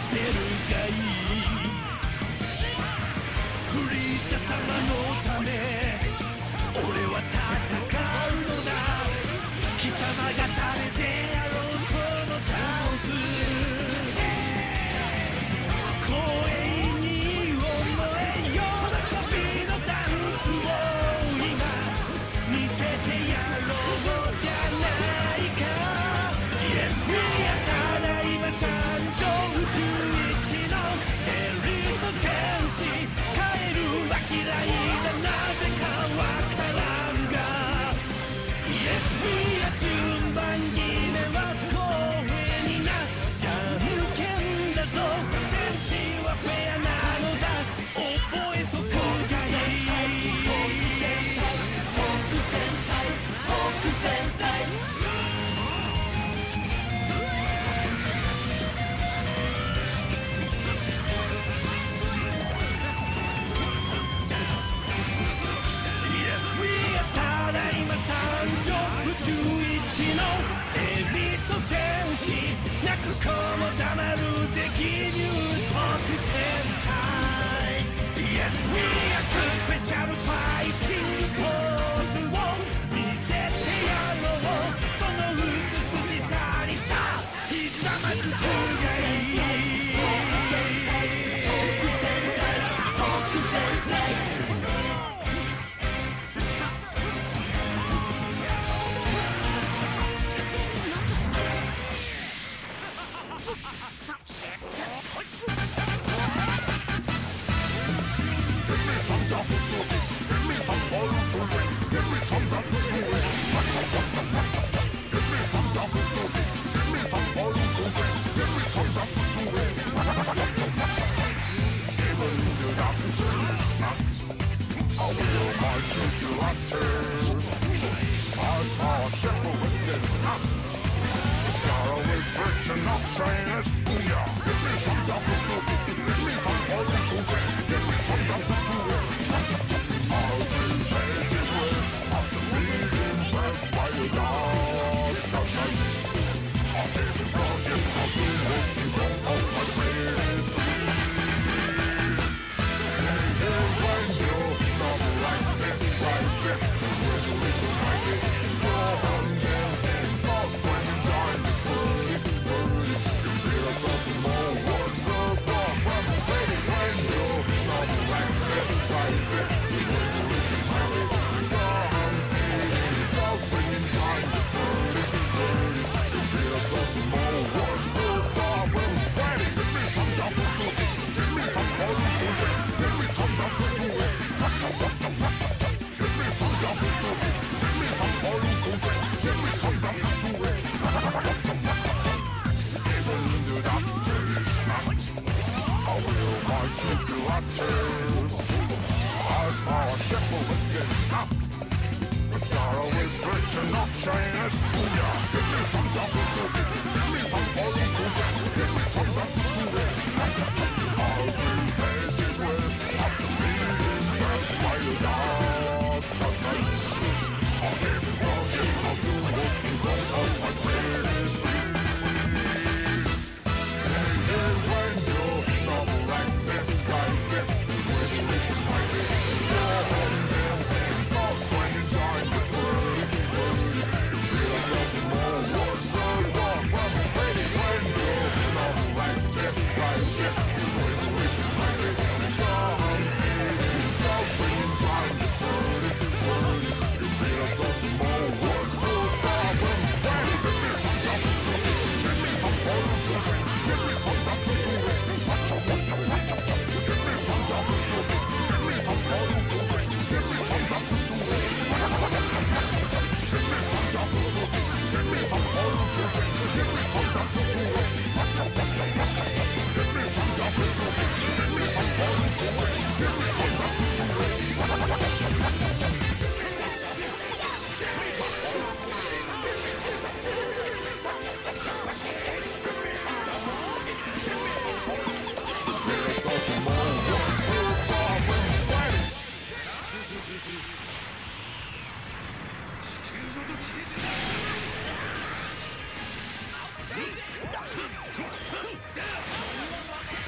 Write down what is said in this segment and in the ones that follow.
せるがいい。フリーザ様のため俺は戦うのだ。貴様が誰であろうとも倒す。光栄に思え喜びのダンスを今見せてやろうじゃないか。 Yes we are ただいま参上宇宙一のエリート戦士。帰るは嫌いだなぜかわからんが Yes we are 順番決めは公平にな。じゃんけんだぞ戦士はフェアなのだ。覚えとくがいい。ただいま参上宇宙一のエリート戦士。泣く子も黙るぜ義勇特戦隊。 Yes we are スペシャルファイティングポーズを見せてやろう。その美しさにさひざまずくがいい。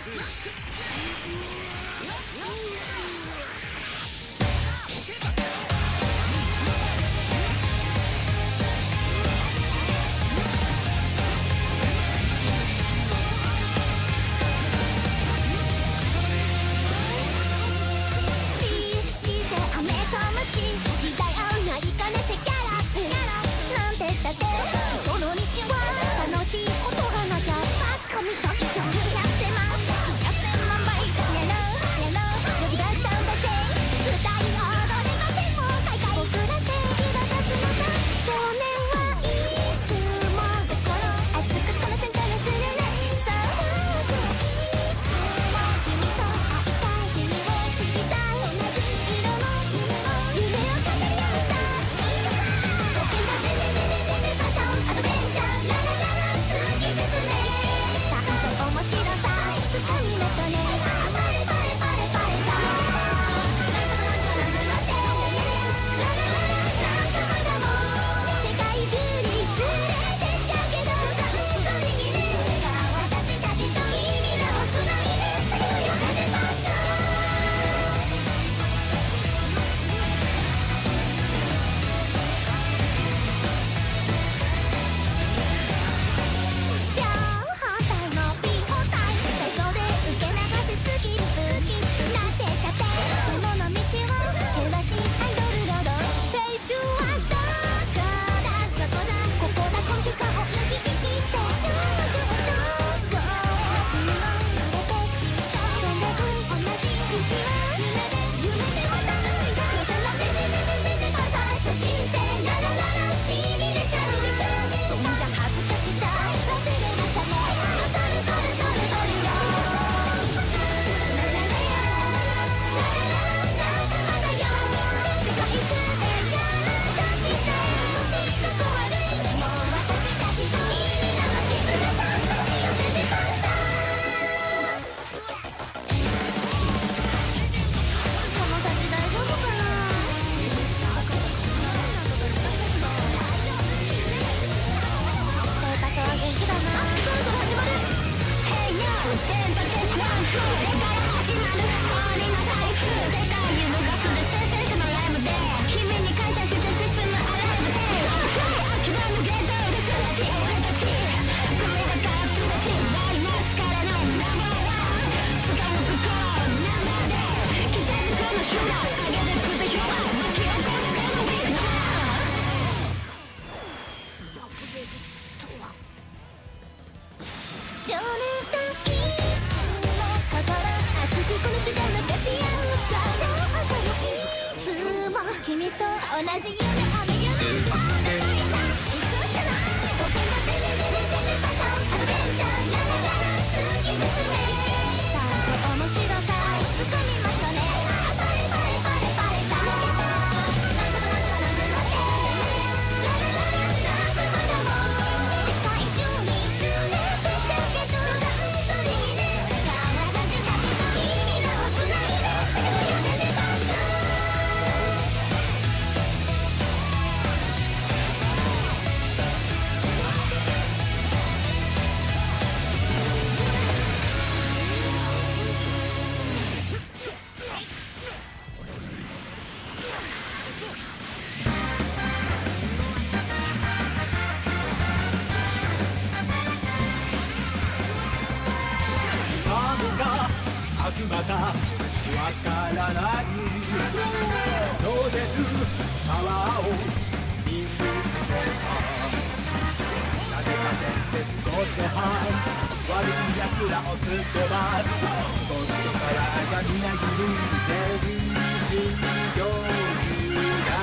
またわからない超絶パワーを身につけたなぜか伝説ゴッドハン悪い奴らをぶっ飛ばすゴッドからがみなぎる全身領域だ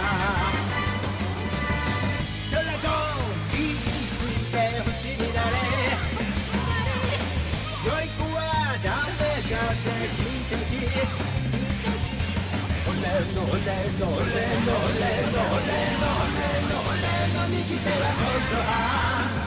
ドラゴンキープして星になれ良い子はダメが正義的俺の俺の俺の俺の俺の俺の右手はゴッドハン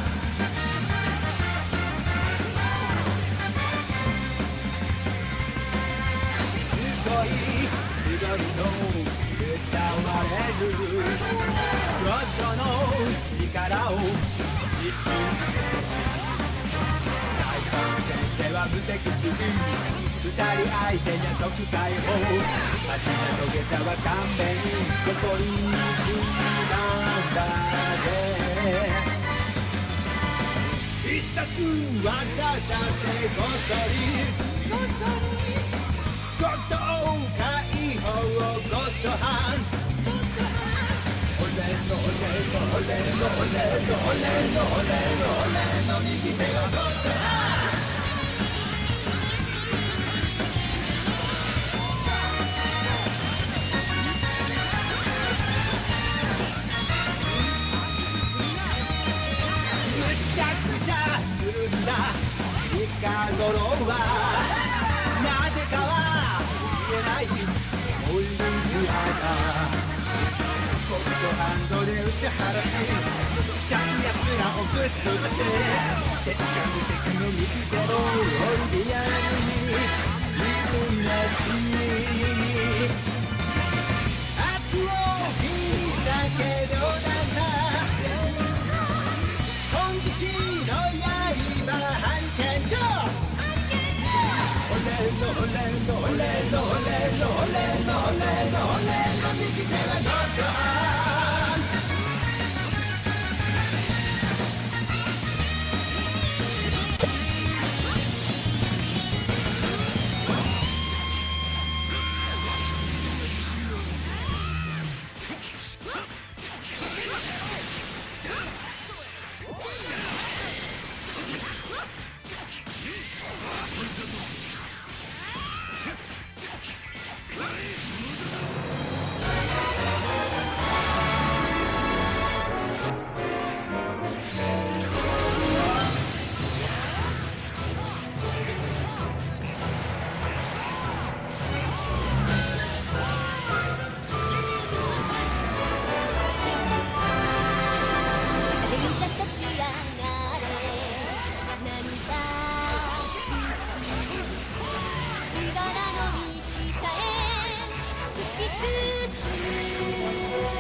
すごいと歌われるゴッドの力を一瞬大観戦ではは無敵する二人相手には即解放初めと下差は勘弁残り道なんだぜ必殺技出せごとりゴッド解放ゴッドハン俺の右手がゴッドハンむしゃくしゃするんだ近頃はなぜかは言えないオイルブラだゴッドハンドで打ち晴らしジャイアツらをぶっ飛ばせ鉄火無敵の右手のオイリアルにいるなし悪を切り裂けるだ金色の刃ハリケーンジョー俺の右手はゴッドハン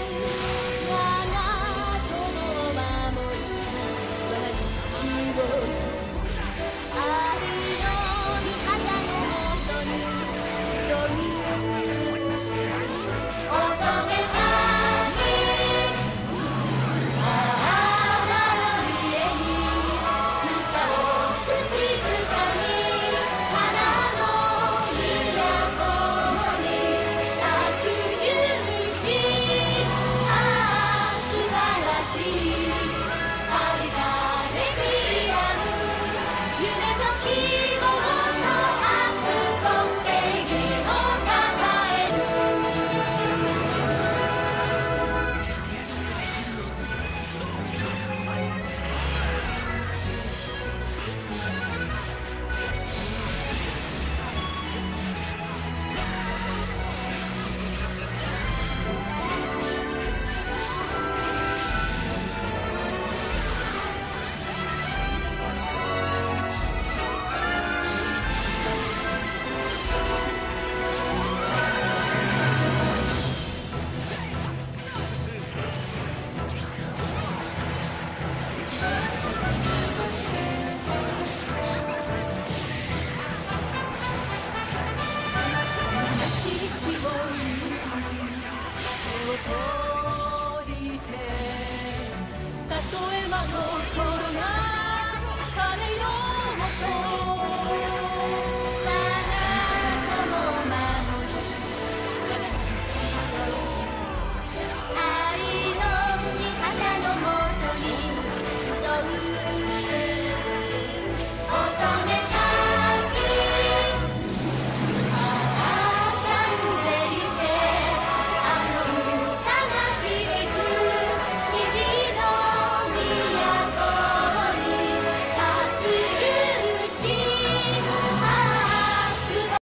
我が友を守る我が道を